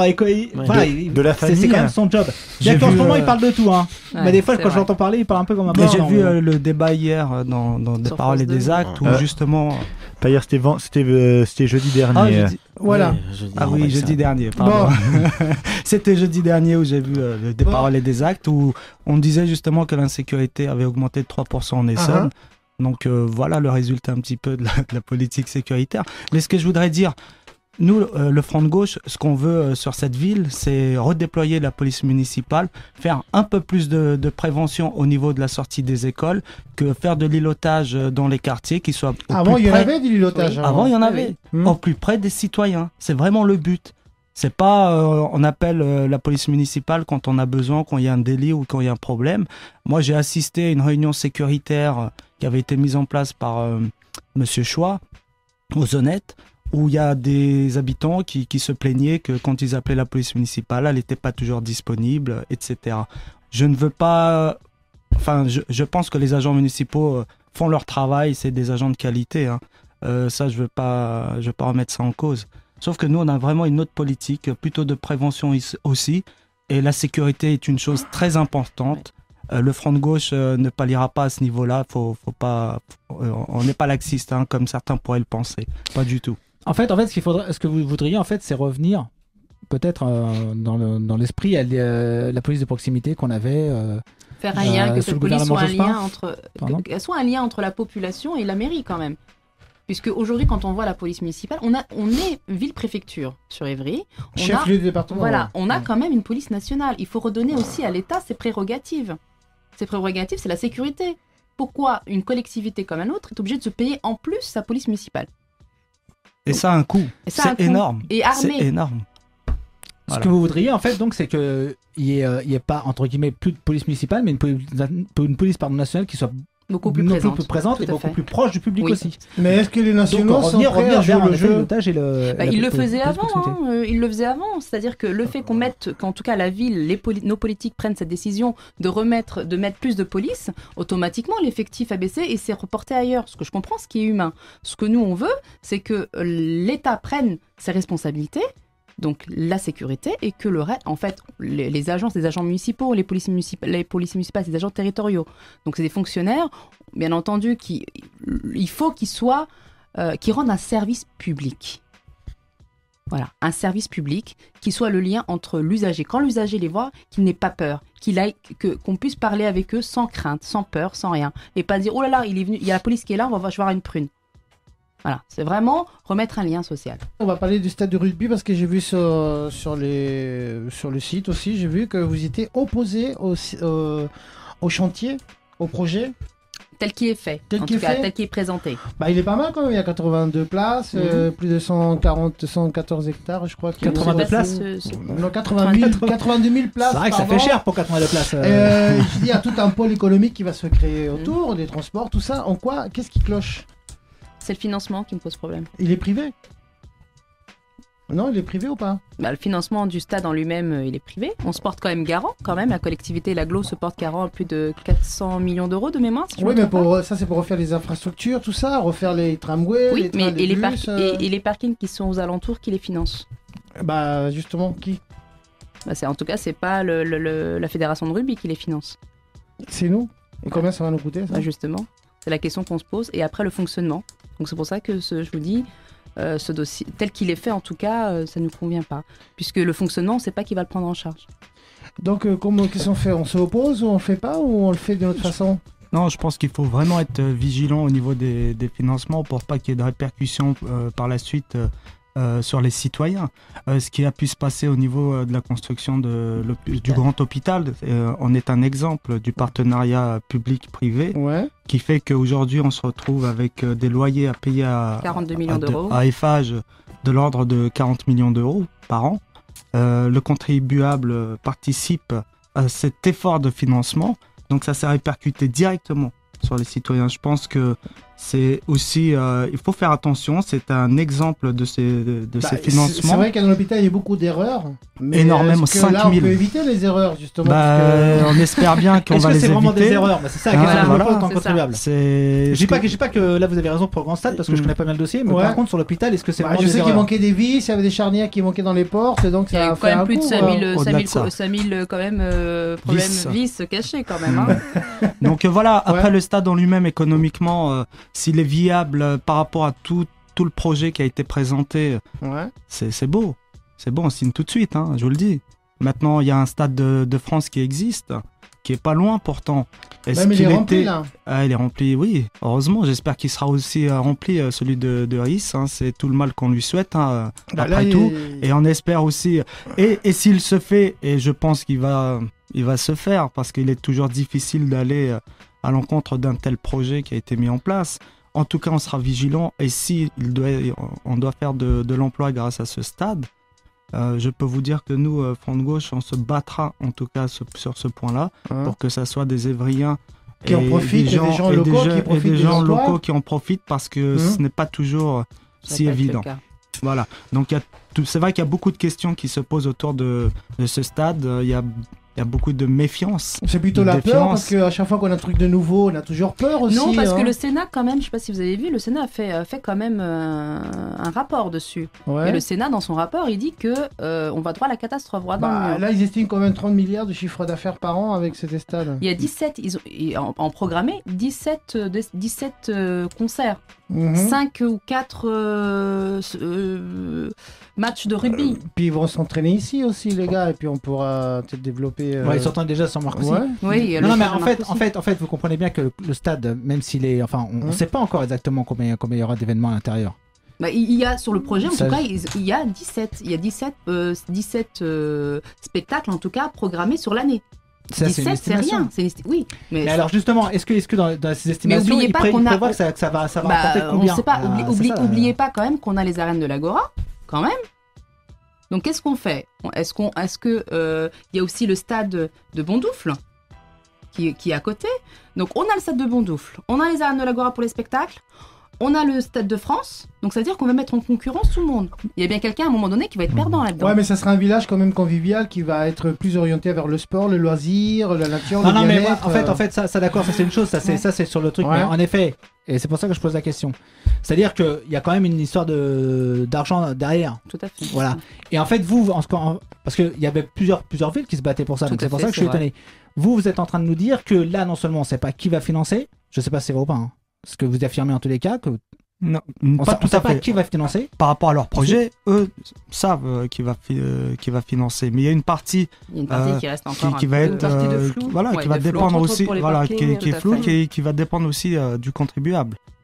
de la famille. C'est quand même son job. Bien qu'en ce moment, il parle de tout, hein. Mais des fois, quand je l'entends parler, il parle un peu comme un blanc. J'ai vu le débat hier dans Des paroles et des actes, où justement. Pas hier, c'était jeudi dernier. Voilà. Jeudi dernier, pardon. C'était jeudi dernier où j'ai vu des paroles et des actes où on disait justement que l'insécurité avait augmenté de 3% en Essonne. Donc voilà le résultat un petit peu de la politique sécuritaire. Mais ce que je voudrais dire, nous, le Front de Gauche, ce qu'on veut sur cette ville, c'est redéployer la police municipale, faire un peu plus de prévention au niveau de la sortie des écoles, que faire de l'îlotage dans les quartiers qui soit Avant, il y en avait du îlotage. Avant, il y en avait. Au plus près des citoyens. C'est vraiment le but. C'est pas on appelle la police municipale quand on a besoin, quand il y a un délit ou quand il y a un problème. Moi, j'ai assisté à une réunion sécuritaire qui avait été mise en place par Monsieur Choix, aux Honnêtes, où il y a des habitants qui se plaignaient que quand ils appelaient la police municipale, elle n'était pas toujours disponible, etc. Je ne veux pas... Enfin, je pense que les agents municipaux font leur travail, c'est des agents de qualité, hein. Ça, je veux pas remettre ça en cause. Sauf que nous, on a vraiment une autre politique, plutôt de prévention aussi, et la sécurité est une chose très importante. Le Front de Gauche ne palliera pas à ce niveau-là, faut pas, on n'est pas laxiste, hein, comme certains pourraient le penser, pas du tout. En fait, ce que vous voudriez, en fait, c'est revenir peut-être dans l'esprit à la police de proximité qu'on avait. Faire un lien, que cette police soit un lien entre la population et la mairie quand même. Puisque aujourd'hui, quand on voit la police municipale, on est ville-préfecture sur Ivry. Chef-lieu du département. Voilà, on a quand même une police nationale. Il faut redonner aussi à l'État ses prérogatives. Ses prérogatives, c'est la sécurité. Pourquoi une collectivité comme la nôtre est obligée de se payer en plus sa police municipale? Et ça a un coût. C'est énorme. Et armé. C'est énorme. Voilà. Ce que vous voudriez, en fait, donc, c'est qu'il n'y ait pas, entre guillemets, plus de police municipale, mais une police nationale qui soit beaucoup plus présente et beaucoup plus proche du public aussi. Mais est-ce que les nationaux sont prêts à jouer le jeu? Ils le faisaient avant, ils le faisaient avant. C'est-à-dire que le fait qu'en tout cas la ville, nos politiques prennent cette décision de mettre plus de police, automatiquement l'effectif a baissé et s'est reporté ailleurs. Ce que je comprends, ce qui est humain. Ce que nous on veut, c'est que l'État prenne ses responsabilités, donc la sécurité, et que le reste, en fait, les agences, des agents municipaux, les policiers municipales, c'est des agents territoriaux. Donc c'est des fonctionnaires, bien entendu, il faut qu'ils rendent un service public. Voilà, un service public qui soit le lien entre l'usager. Quand l'usager les voit, qu'il n'ait pas peur, qu'on puisse parler avec eux sans crainte, sans peur, sans rien. Et pas dire, oh là là, il est venu, il y a la police qui est là, je vais voir une prune. Voilà, c'est vraiment remettre un lien social. On va parler du stade de rugby parce que j'ai vu sur le site aussi, j'ai vu que vous étiez opposé au chantier, au projet. Tel qu'il est fait, tel qu'il est présenté. Bah, il est pas mal quand même, il y a 82 places, plus de 114 hectares, je crois. 82 places Non, 82 000 places. C'est vrai que ça fait cher pour 82 places. Je dis, il y a tout un pôle économique qui va se créer autour, des transports, tout ça. En quoi, qu'est-ce qui cloche? C'est le financement qui me pose problème. Il est privé? Non, il est privé ou pas? Bah, le financement du stade en lui-même, il est privé. On se porte quand même garant, quand même. La collectivité, l'aglo se porte garant à plus de 400 millions d'euros de mémoire. Si oui, mais ça, c'est pour refaire les infrastructures, tout ça, refaire les tramways, oui, les trains, mais les bus. Et les parkings qui sont aux alentours, qui les financent? Bah, justement, qui? Bah, en tout cas, c'est pas la fédération de rugby qui les finance. C'est nous. Et combien ça va nous coûter, ça? Bah, justement, c'est la question qu'on se pose. Et après, le fonctionnement. Donc, c'est pour ça que je vous dis... ce dossier, tel qu'il est fait en tout cas, ça ne nous convient pas. Puisque le fonctionnement, on ne sait pas qui va le prendre en charge. Donc, qu'est-ce qu'on fait? On se oppose ou on ne le fait pas ou on le fait d'une autre façon? Non, je pense qu'il faut vraiment être vigilant au niveau des financements pour pas qu'il y ait de répercussions par la suite sur les citoyens. Ce qui a pu se passer au niveau de la construction du grand hôpital en est un exemple du partenariat public-privé qui fait qu'aujourd'hui on se retrouve avec des loyers à payer à 42 millions d'euros. À Eiffage de l'ordre de 40 millions d'euros par an. Le contribuable participe à cet effort de financement, donc ça s'est répercuté directement sur les citoyens. Je pense que c'est aussi, il faut faire attention, c'est un exemple de ces financements. C'est vrai qu'à l'hôpital, il y a beaucoup d'erreurs. Mais énormément, 5 000. Là, on peut éviter les erreurs, justement. On espère bien qu'on va les éviter. Est-ce que c'est vraiment des erreurs? C'est ça la question de en tant que contribuable. Je dis pas que là, vous avez raison pour le Grand Stade, parce que je connais pas bien le dossier, mais par contre, sur l'hôpital, est-ce que c'est vraiment des erreurs? Je sais qu'il manquait des vis, il y avait des charnières qui manquaient dans les portes, donc ça a fait un coup. Il y a quand même plus de 5000 quand même problèmes vis cachés quand même. Donc voilà, après le stade en lui-même, économiquement, s'il est viable par rapport à tout le projet qui a été présenté, c'est beau. C'est bon, on signe tout de suite, je vous le dis. Maintenant, il y a un stade de France qui existe, qui est pas loin pourtant. Mais il est rempli, là. Il est rempli, oui. Heureusement, j'espère qu'il sera aussi rempli, celui de Ris. C'est tout le mal qu'on lui souhaite, après tout. Et on espère aussi... Et s'il se fait, et je pense qu'il va se faire, parce qu'il est toujours difficile d'aller à l'encontre d'un tel projet qui a été mis en place. En tout cas, on sera vigilant. Et si on doit faire de l'emploi grâce à ce stade, je peux vous dire que nous, Front de Gauche, on se battra en tout cas sur ce point-là pour que ça soit des Évriens qui en profitent, des gens locaux qui en profitent, parce que ce n'est pas toujours si évident. Voilà. Donc c'est vrai qu'il y a beaucoup de questions qui se posent autour de ce stade. Il y a beaucoup de méfiance. C'est plutôt la peur, parce qu'à chaque fois qu'on a un truc de nouveau, on a toujours peur aussi. Non, parce que le Sénat, quand même, je ne sais pas si vous avez vu, le Sénat a fait quand même un rapport dessus. Et le Sénat, dans son rapport, il dit qu'on va droit à la catastrophe. Là, ils estiment quand même 30 milliards de chiffre d'affaires par an avec cet stade. Il y a 17, en programmé, 17 concerts. 5 ou 4 matchs de rugby. Puis ils vont s'entraîner ici aussi, les gars, et puis on pourra peut-être développer. Ils s'entraînent déjà sans Marc aussi. Oui, non, mais en fait, vous comprenez bien que le stade, même s'il est, enfin, on ne sait pas encore exactement combien il y aura d'événements à l'intérieur. Il y a sur le projet, en tout cas, il y a 17 spectacles en tout cas programmés sur l'année. 17, c'est rien. Oui. Mais alors justement, est-ce que dans ces estimations, ils prévoient que ça va rapporter combien? On sait pas. Oubliez pas quand même qu'on a les arènes de l'Agora, quand même. Donc qu'est-ce qu'on fait? Est-ce que il y a aussi le stade de Bondoufle qui est à côté. Donc on a le stade de Bondoufle, on a les arènes de l'Agora pour les spectacles. On a le Stade de France, donc ça veut dire qu'on va mettre en concurrence tout le monde. Il y a bien quelqu'un à un moment donné qui va être perdant là-dedans. Ouais, mais ça sera un village quand même convivial qui va être plus orienté vers le sport, le loisir, la nature, le bien-être. Mais en fait, ça d'accord, ça c'est une chose, ça c'est sur le truc. Mais en effet, et c'est pour ça que je pose la question. C'est-à-dire qu'il y a quand même une histoire d'argent derrière. Tout à fait. Voilà. Et en fait, vous, parce qu'il y avait plusieurs villes qui se battaient pour ça, donc c'est pour ça que je suis étonné. Vous êtes en train de nous dire que là, non seulement on ne sait pas qui va financer, je ne sais pas si c'est vrai ou pas. Ce que vous affirmez en tous les cas, que non, on ne sait pas qui va financer. Par rapport à leur projet, eux savent qui va financer. Mais il y a une partie, qui reste encore qui va être, qui va dépendre aussi, qui est floue, qui va dépendre aussi du contribuable.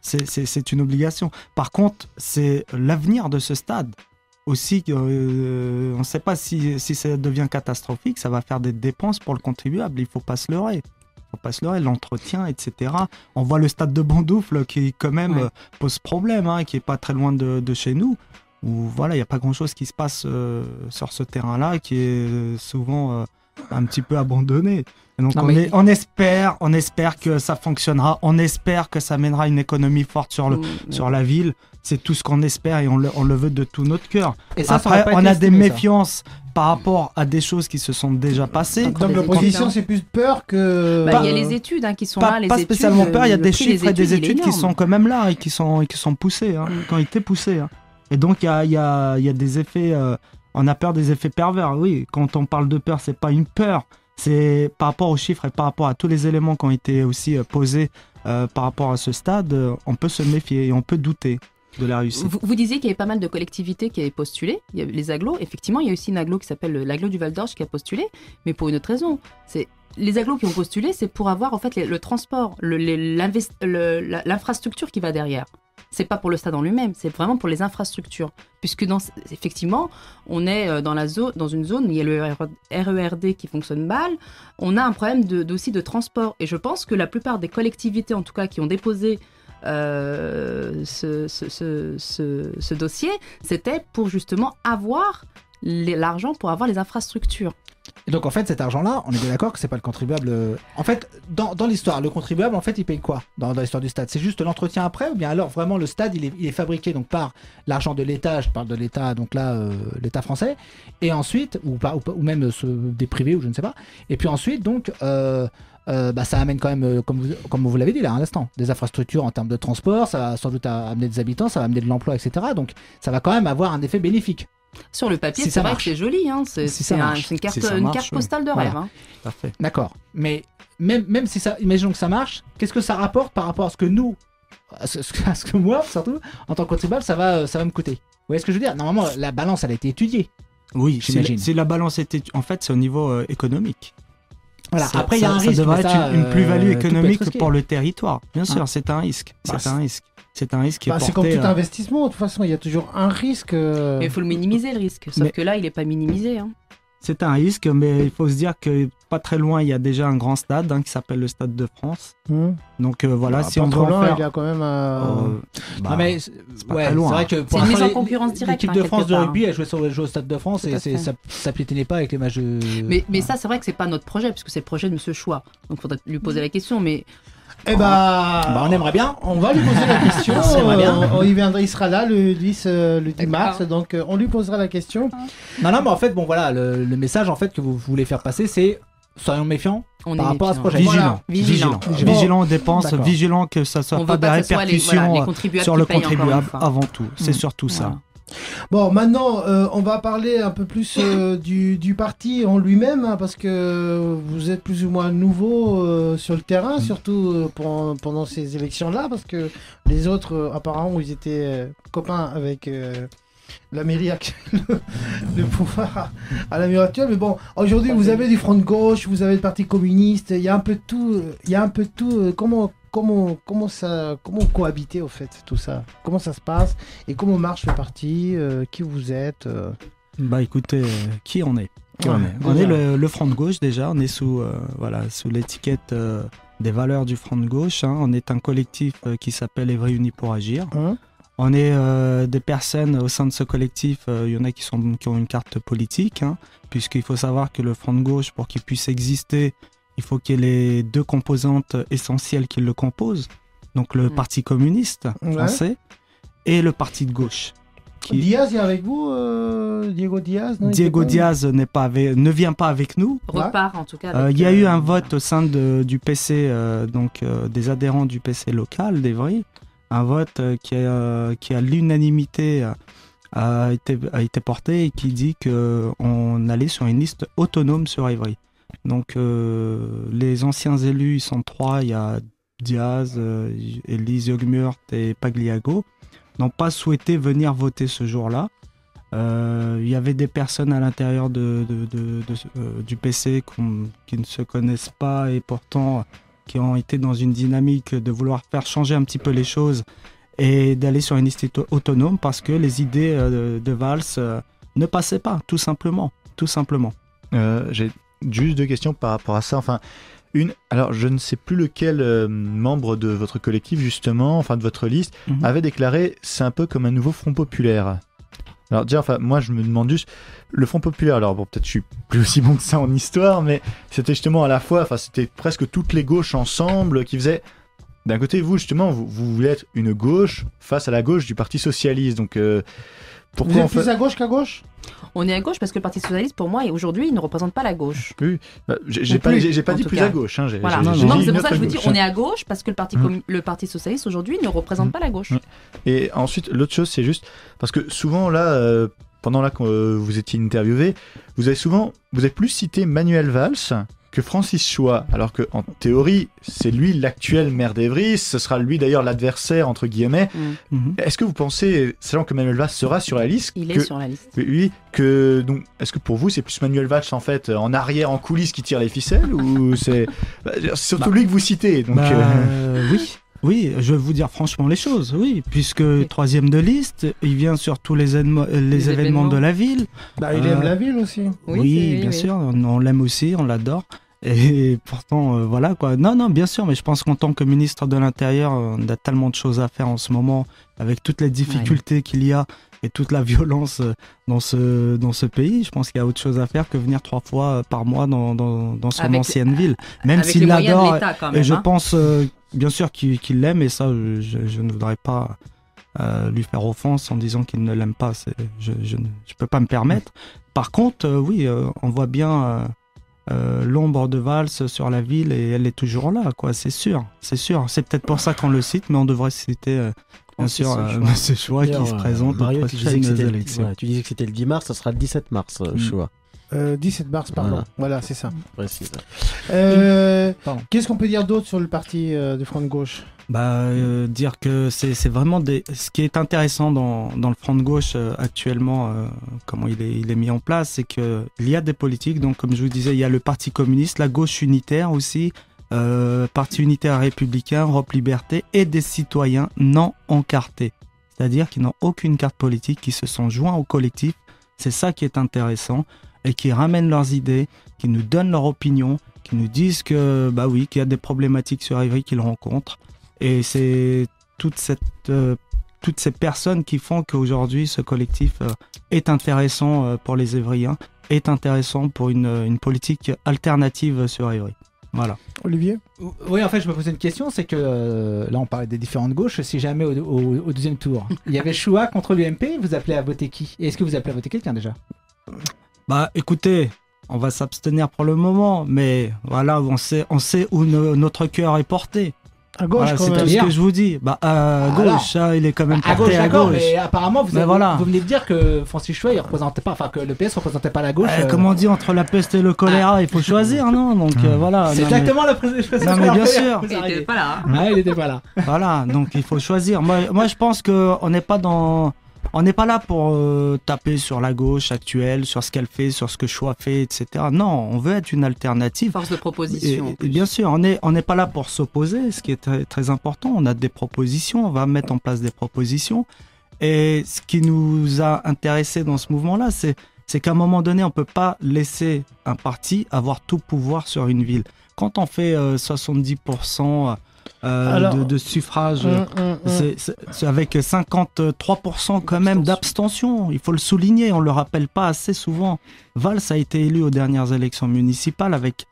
C'est une obligation. Par contre, c'est l'avenir de ce stade. Aussi, on ne sait pas si ça devient catastrophique, ça va faire des dépenses pour le contribuable. Il ne faut pas se leurrer. L'entretien, etc. On voit le stade de Bondoufle qui, quand même, pose problème, hein, qui n'est pas très loin de chez nous. Où voilà, il n'y a pas grand-chose qui se passe sur ce terrain-là, qui est souvent un petit peu abandonné. Et donc on espère que ça fonctionnera, on espère que ça mènera une économie forte sur la ville. C'est tout ce qu'on espère et on le veut de tout notre cœur. Et ça, après, on a des méfiances par rapport à des choses qui se sont déjà passées. Donc l'opposition, c'est plus peur que... Il y a les études qui sont là, les pas études, spécialement peur, il y a des chiffres et des études qui énorme. sont quand même là et qui sont poussées, hein, qui ont été poussées. Hein. Et donc, il y a des effets... on a peur des effets pervers, oui. Quand on parle de peur, c'est pas une peur. C'est par rapport aux chiffres et par rapport à tous les éléments qui ont été aussi posés par rapport à ce stade, on peut se méfier et on peut douter de la réussite. Vous disiez qu'il y avait pas mal de collectivités qui avaient postulé. Il y a les agglos. Effectivement, il y a aussi une agglo qui s'appelle l'agglo du Val d'Orge qui a postulé, mais pour une autre raison. C'est les agglos qui ont postulé, c'est pour avoir en fait le transport, l'infrastructure qui va derrière. C'est pas pour le stade en lui-même, c'est vraiment pour les infrastructures. Puisque effectivement, on est dans une zone où il y a le RERD qui fonctionne mal. On a un problème aussi de transport. Et je pense que la plupart des collectivités, en tout cas, qui ont déposé ce dossier, c'était pour justement avoir l'argent pour avoir les infrastructures. Et donc en fait cet argent-là, on est bien d'accord que c'est pas le contribuable. En fait, dans l'histoire, le contribuable en fait il paye quoi dans l'histoire du stade? C'est juste l'entretien après ou bien alors vraiment le stade il est fabriqué donc par l'argent de l'État, je parle de l'État donc là l'État français, et ensuite ou même des privés ou je ne sais pas. Et puis ensuite donc ça amène quand même, comme vous l'avez dit là à l'instant, des infrastructures en termes de transport, ça va sans doute amener des habitants, ça va amener de l'emploi, etc. Donc ça va quand même avoir un effet bénéfique. Sur le papier, c'est vrai que c'est joli, hein. C'est une carte postale de rêve. Voilà. Hein. Parfait. D'accord. Mais même si ça, imaginons que ça marche, qu'est-ce que ça rapporte par rapport à ce que nous, à ce que moi, surtout, en tant que contribuable, ça va me coûter. Vous voyez ce que je veux dire? Normalement, la balance, elle a été étudiée. Oui, j'imagine. Si la balance était, en fait, c'est au niveau économique. Voilà. Après, il y a un risque. Ça devrait être une plus-value économique pour le territoire. Bien sûr, c'est un risque. C'est un risque qui est porté... C'est comme tout investissement, de toute façon, il y a toujours un risque. Mais il faut le minimiser, le risque. Sauf que là, il n'est pas minimisé. Hein. C'est un risque, mais il faut se dire que pas très loin, il y a déjà un grand stade qui s'appelle le Stade de France. Donc voilà, si on veut en faire... il y a quand même non mais c'est vrai que c'est une mise en concurrence directe. L'équipe de France de rugby, elle jouait au Stade de France et ça piétinait pas avec les matchs de... Mais ça, c'est vrai que c'est pas notre projet, puisque c'est le projet de M. Choix. Donc il faudrait lui poser la question, mais... on aimerait bien. On va lui poser la question. Il sera là le 10 mars, donc on lui posera la question. Non, mais en fait, le message en fait que vous voulez faire passer, c'est soyons méfiants par rapport à ce projet. Vigilant aux dépenses, vigilant que ça soit pas des répercussions sur le contribuable avant tout. C'est surtout ça. Bon, maintenant, on va parler un peu plus du parti en lui-même, hein, parce que vous êtes plus ou moins nouveau sur le terrain, surtout pendant ces élections-là, parce que les autres, apparemment, ils étaient copains avec la mairie actuelle, le pouvoir à la mairie actuelle. Mais bon, aujourd'hui, vous avez du Front de gauche, vous avez le Parti communiste, il y a un peu de tout. Comment cohabiter au fait tout ça? Comment ça se passe et comment marche le parti? Qui vous êtes? Écoutez, qui on est? On est le Front de gauche déjà. On est sous l'étiquette des valeurs du Front de gauche. Hein. On est un collectif qui s'appelle Évry Unis pour Agir. On est des personnes au sein de ce collectif. Il y en a qui ont une carte politique, hein, puisqu'il faut savoir que le Front de gauche, pour qu'il puisse exister, il faut qu'il y ait les deux composantes essentielles qui le composent, donc le Parti communiste français et le Parti de gauche. Diaz est avec vous, Diego Diaz? Diego Diaz ne vient pas avec nous. Repart en tout cas. Il y a eu un vote au sein du PC, des adhérents du PC local d'Évry, un vote qui à l'unanimité a été porté et qui dit qu'on allait sur une liste autonome sur Évry. Donc les anciens élus, ils sont trois, il y a Diaz, Elise Yogmurt et Pagliago, n'ont pas souhaité venir voter ce jour-là. Il y avait des personnes à l'intérieur du PC qui ne se connaissent pas et pourtant qui ont été dans une dynamique de vouloir faire changer un petit peu les choses et d'aller sur une liste autonome parce que les idées de Valls ne passaient pas, tout simplement. J'ai juste 2 questions par rapport à ça. Enfin, alors je ne sais plus lequel membre de votre collectif justement, enfin de votre liste, avait déclaré c'est un peu comme un nouveau Front populaire. Alors déjà, enfin moi je me demande juste, le Front populaire, alors bon peut-être je suis plus aussi bon que ça en histoire, mais c'était justement à la fois, enfin c'était presque toutes les gauches ensemble qui faisaient. D'un côté, vous justement, vous voulez être une gauche face à la gauche du Parti socialiste, donc pourquoi vous êtes plus à gauche qu'à gauche? On est à gauche parce que le Parti socialiste, pour moi, aujourd'hui, il ne représente pas la gauche. Oui, j'ai pas dit plus à gauche. Hein, voilà. Non, c'est pour ça que je vous dis, on est à gauche parce que le Parti socialiste, aujourd'hui, ne représente pas la gauche. Et ensuite, l'autre chose, c'est juste, parce que souvent, là, pendant là que vous étiez interviewé, vous avez plus cité Manuel Valls que Francis Choix, alors que en théorie, c'est lui l'actuel maire d'Evry, ce sera lui d'ailleurs l'adversaire entre guillemets. Est-ce que vous pensez, sachant que Manuel Valls sera sur la liste, il est sur la liste. Oui, donc est-ce que pour vous c'est plus Manuel Valls en fait en arrière, en coulisses qui tire les ficelles ou c'est surtout lui que vous citez donc Oui, je vais vous dire franchement les choses, oui, puisque troisième de liste, il vient sur tous les événements de la ville. Il aime la ville aussi. Oui, bien sûr, on l'aime aussi, on l'adore. Et pourtant, voilà quoi. Non, bien sûr, mais je pense qu'en tant que ministre de l'Intérieur, on a tellement de choses à faire en ce moment, avec toutes les difficultés qu'il y a et toute la violence dans ce pays. Je pense qu'il y a autre chose à faire que venir 3 fois par mois dans son ancienne ville. Même s'il l'adore, et je pense bien sûr qu'il l'aime, et ça, je ne voudrais pas lui faire offense en disant qu'il ne l'aime pas. Je peux pas me permettre. Par contre, oui, on voit bien l'ombre de Valls sur la ville et elle est toujours là, quoi. C'est sûr. C'est peut-être pour ça qu'on le cite, mais on devrait citer bien sûr ce Choix qui se présente aux prochaines élections. Tu disais que c'était le 10 mars, ça sera le 17 mars, Choix. 17 mars, pardon. Voilà, c'est ça. Précis. Qu'est-ce qu'on peut dire d'autre sur le parti de Front de Gauche? Dire que c'est vraiment ce qui est intéressant dans le Front de Gauche actuellement, comment il est mis en place, c'est qu'il y a des politiques. Donc, comme je vous disais, il y a le Parti communiste, la gauche unitaire aussi, Parti unitaire républicain, Europe Liberté, et des citoyens non encartés. C'est-à-dire qui n'ont aucune carte politique, qui se sont joints au collectif. C'est ça qui est intéressant. Et qui ramènent leurs idées, qui nous donnent leur opinion, qui nous disent que, qu'il y a des problématiques sur Évry qu'ils rencontrent. Et c'est toutes ces personnes qui font qu'aujourd'hui, ce collectif est intéressant pour les Évriens, est intéressant pour une politique alternative sur Évry. Voilà. Olivier? Oui, en fait, je me posais une question, c'est que là, on parlait des différentes gauches. Si jamais au deuxième tour, il y avait Choix contre l'UMP, vous appelez à voter qui? Et est-ce que vous appelez à voter quelqu'un déjà? Écoutez, on va s'abstenir pour le moment, mais voilà, on sait où notre cœur est porté. À gauche, c'est tout ce que je vous dis. À gauche, il est quand même porté à gauche. Mais apparemment, vous venez de dire que Francis Choix, il représentait pas, que le PS représentait pas la gauche. Comme on dit, entre la peste et le choléra, il faut choisir, non? Donc voilà. C'est exactement la présentation. Non, mais bien sûr. Il n'était pas là. Il n'était pas là. Voilà, donc il faut choisir. Moi, je pense qu'on n'est pas dans. On n'est pas là pour taper sur la gauche actuelle, sur ce qu'elle fait, sur ce que Choix fait, etc. Non, on veut être une alternative. Force de proposition. Et bien sûr, on n'est pas là pour s'opposer, ce qui est très, très important. On a des propositions, on va mettre en place des propositions. Et ce qui nous a intéressés dans ce mouvement-là, c'est qu'à un moment donné, on ne peut pas laisser un parti avoir tout pouvoir sur une ville. Quand on fait 70%... de suffrage, c'est avec 53% quand même d'abstention. Il faut le souligner, on le rappelle pas assez souvent. Valls a été élu aux dernières élections municipales avec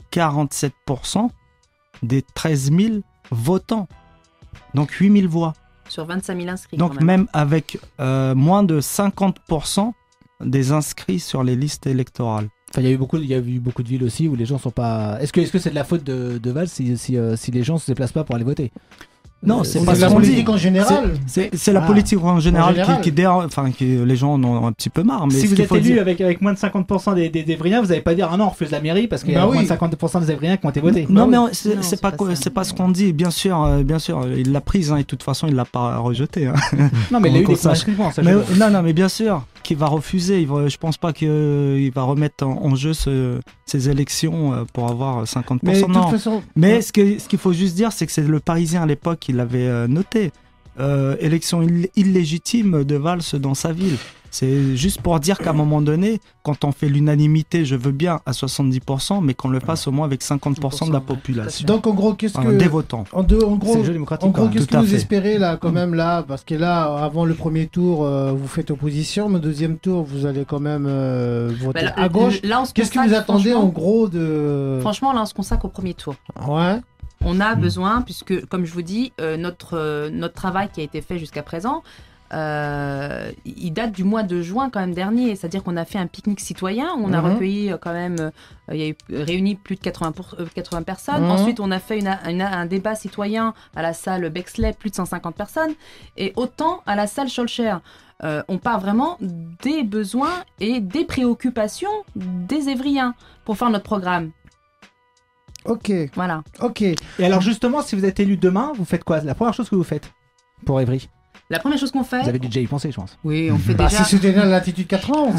47% des 13 000 votants. Donc 8 000 voix. Sur 25 000 inscrits. Donc même avec moins de 50% des inscrits sur les listes électorales. Enfin, il y a eu beaucoup de villes aussi où les gens sont pas. Est-ce que c'est de la faute de Valls si les gens se déplacent pas pour aller voter? Non, c'est pas la politique en général. C'est la politique en général qui les gens en ont un petit peu marre. Mais si vous êtes élu avec moins de 50% des Évriens, vous n'allez pas dire non, on refuse la mairie parce qu'il y a moins de 50% des Évriens qui ont été votés. Non, mais c'est pas ce qu'on dit. Bien sûr, il l'a prise et de toute façon il l'a pas rejetée. Non, mais il a eu des inscrits. Non, mais bien sûr. qu'il va refuser. Je pense pas qu'il va remettre en jeu ces élections pour avoir 50%. Mais de toute non. façon, Mais ce qu'il faut juste dire, c'est que c'est le Parisien à l'époque qui l'avait noté. Élection illégitime de Valls dans sa ville. C'est juste pour dire qu'à un moment donné, quand on fait l'unanimité, je veux bien à 70%, mais qu'on le fasse au moins avec 50% de la population. Donc en gros, qu'est-ce que des votants. En gros, C'est le jeu démocratique. qu'est-ce Tout que à vous fait. espérez là, quand même là, parce que là, avant le premier tour, vous faites opposition, mais au deuxième tour, vous allez quand même voter Bah, à gauche. là, on se Qu'est-ce que vous consacre, attendez en franchement- gros de Franchement, là, on se consacre au premier tour. Ouais. On a besoin, puisque, comme je vous dis, notre travail qui a été fait jusqu'à présent, il date du mois de juin quand même dernier. C'est-à-dire qu'on a fait un pique-nique citoyen, où on a recueilli quand même, il y a eu réuni plus de 80 personnes. Ensuite, on a fait un débat citoyen à la salle Bexley, plus de 150 personnes. Et autant à la salle Scholcher. On part vraiment des besoins et des préoccupations des Évriens pour faire notre programme. Ok. Voilà. Ok. Et alors justement, si vous êtes élu demain, vous faites quoi? La première chose que vous faites pour Évry? La première chose qu'on fait... Vous avez déjà y pensé, je pense. Oui, on fait Bah, déjà... si c'était dans l'altitude 91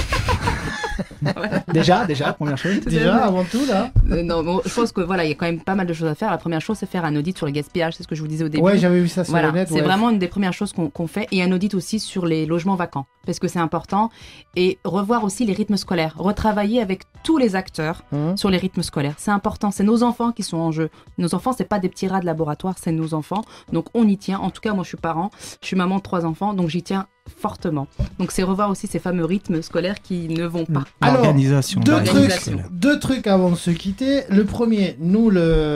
déjà. Déjà, première chose. Déjà, avant tout là. Non, bon, je pense que voilà, il y a quand même pas mal de choses à faire. La première chose, c'est faire un audit sur le gaspillage, c'est ce que je vous disais au début. Ouais, j'avais vu ça sur Voilà, le net. c'est ouais. vraiment une des premières choses qu'on fait, et un audit aussi sur les logements vacants, parce que c'est important, et revoir aussi les rythmes scolaires, retravailler avec tous les acteurs sur les rythmes scolaires. C'est important, c'est nos enfants qui sont en jeu. Nos enfants, c'est pas des petits rats de laboratoire, c'est nos enfants. Donc on y tient. En tout cas, moi, je suis parent, je suis maman de 3 enfants, donc j'y tiens fortement. Donc c'est revoir aussi ces fameux rythmes scolaires qui ne vont pas. Alors, L'organisation. deux trucs avant de se quitter. Le premier, nous,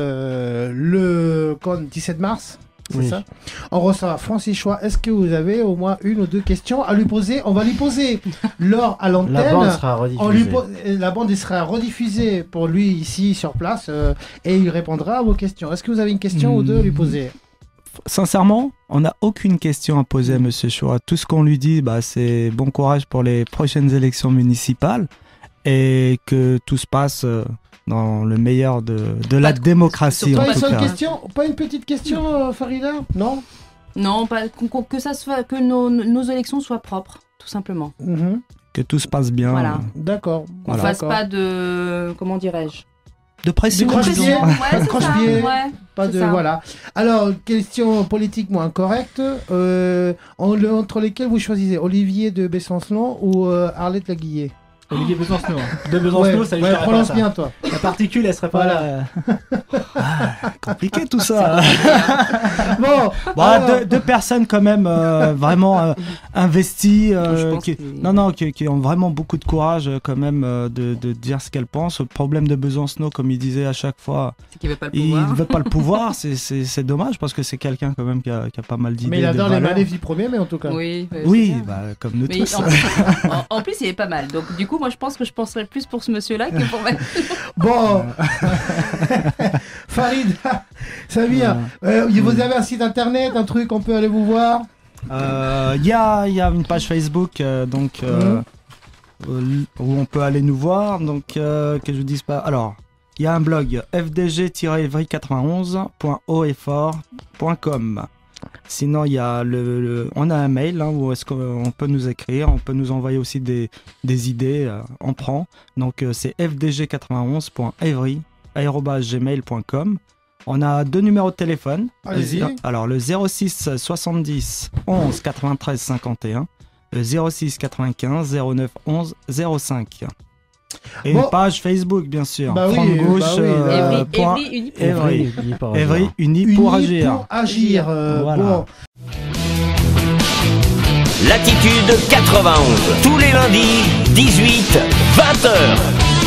le 17 mars, c'est ça, on reçoit Francis Choix. Est-ce que vous avez au moins une ou deux questions à lui poser? On va lui poser lors à l'antenne. La bande sera rediffusée. La bande sera rediffusée pour lui ici sur place et il répondra à vos questions. Est-ce que vous avez une question ou deux à lui poser? Sincèrement, on n'a aucune question à poser à Monsieur Choix. Tout ce qu'on lui dit, c'est bon courage pour les prochaines élections municipales et que tout se passe dans le meilleur de la démocratie. Pas En une tout seule cas. question, pas une petite question, Farida? Non? Non, pas, que nos élections soient propres, tout simplement. Que tout se passe bien. Voilà. D'accord. Qu'on fasse pas de... Comment dirais-je? De pression. De croche-pied. Ouais, c'est Croche-pied. ça, ouais, Pas c'est de ça. voilà. Alors question politiquement incorrecte, entre lesquels vous choisissez Olivier de Besançon ou Arlette Laguillet? Olivier Besancenot. De Besancenot, ça lui ouais, ferait pas prononce ça. bien toi. La particule, elle serait pas Voilà. Compliqué tout ça. Bon, Deux personnes quand même vraiment investies, Je pense qui ont vraiment beaucoup de courage quand même de dire ce qu'elles pensent. Le problème de Besancenot, comme il disait à chaque fois, C'est qu'il veut pas le il pouvoir. ne veut pas le pouvoir. C'est dommage parce que c'est quelqu'un quand même qui a pas mal d'idées. mais il adore de les valeurs. manifs du premier, mais en tout cas. Oui, Oui, c'est bien. comme nous Mais tous. en plus, il est pas mal. Donc, du coup, moi, je pense que je penserais plus pour ce monsieur-là que pour moi. Bon, Farid, Samir, vous avez un site internet, un truc, on peut aller vous voir? Il y a une page Facebook où on peut aller nous voir. Donc, que je vous dise pas. Alors, il y a un blog fdg-evry91.oeffort.com. Sinon, il y a on a un mail où est-ce qu'on peut nous écrire, on peut nous envoyer aussi des idées, on prend. Donc, c'est fdg91.evry@gmail.com. On a 2 numéros de téléphone. Allez-y. Alors, le 06 70 11 93 51, le 06 95 09 11 05. Et Bon. une page Facebook, bien sûr. Bah oui, Front de gauche, bah oui, là. Evry uni. Evry. Evry. Evry, unis Unis pour agir. pour agir. Voilà. Bon. Latitude 91. Tous les lundis, 18, 20h.